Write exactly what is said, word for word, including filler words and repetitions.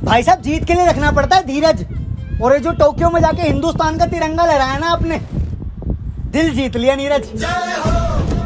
भाई साहब जीत के लिए रखना पड़ता है धीरज। और ये जो टोक्यो में जाके हिंदुस्तान का तिरंगा लहराया ना आपने, दिल जीत लिया नीरज।